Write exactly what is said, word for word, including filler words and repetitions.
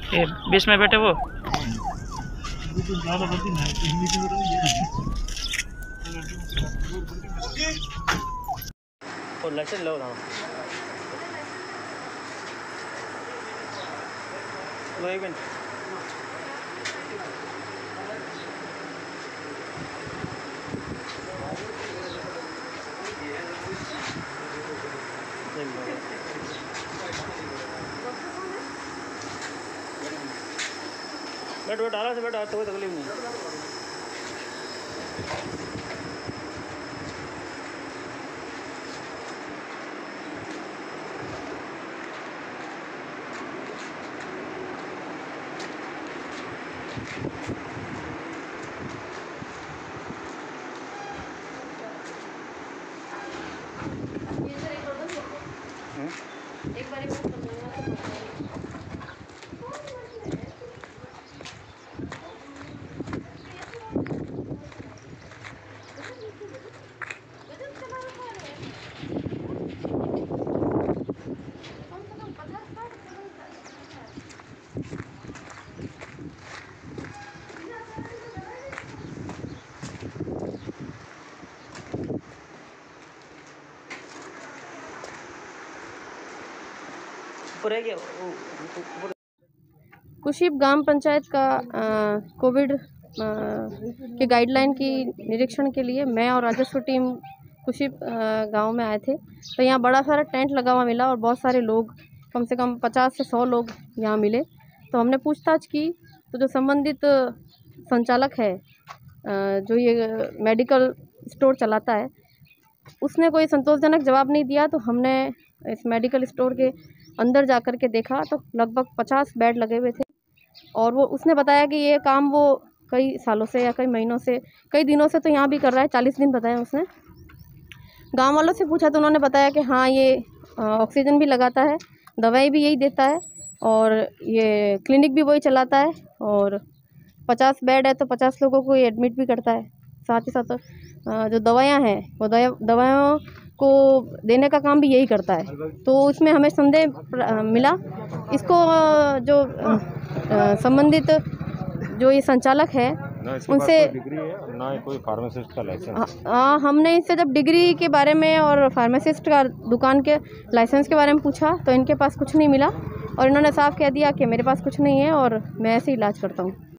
ये बीच में बैठे वो और लाइसेंस लो ना लो एक मिनट बैठ बैठ आराम से बैठ तो कोई तकलीफ नहीं। एक बार कुशीप ग्राम पंचायत का कोविड के गाइडलाइन की निरीक्षण के लिए मैं और राजस्व टीम कुशीप गांव में आए थे। तो यहाँ बड़ा सारा टेंट लगा हुआ मिला और बहुत सारे लोग, कम से कम पचास से सौ लोग यहाँ मिले। तो हमने पूछताछ की तो जो संबंधित संचालक है, जो ये मेडिकल स्टोर चलाता है, उसने कोई संतोषजनक जवाब नहीं दिया। तो हमने इस मेडिकल स्टोर के अंदर जा कर के देखा तो लगभग पचास बेड लगे हुए थे और वो उसने बताया कि ये काम वो कई सालों से या कई महीनों से, कई दिनों से तो यहाँ भी कर रहा है। चालीस दिन बताया उसने। गांव वालों से पूछा तो उन्होंने बताया कि हाँ, ये ऑक्सीजन भी लगाता है, दवाई भी यही देता है और ये क्लिनिक भी वही चलाता है और पचास बेड है तो पचास लोगों को ये एडमिट भी करता है। साथ ही साथ जो दवाइयाँ हैं वो दवाइयों को देने का काम भी यही करता है। तो इसमें हमें संदेह मिला। इसको जो संबंधित जो ये संचालक है उनसे डिग्री है ना, कोई फार्मासिस्ट का लाइसेंस। हाँ, हमने इससे जब डिग्री के बारे में और फार्मासिस्ट का दुकान के लाइसेंस के बारे में पूछा तो इनके पास कुछ नहीं मिला और इन्होंने साफ कह दिया कि मेरे पास कुछ नहीं है और मैं ऐसे ही इलाज करता हूँ।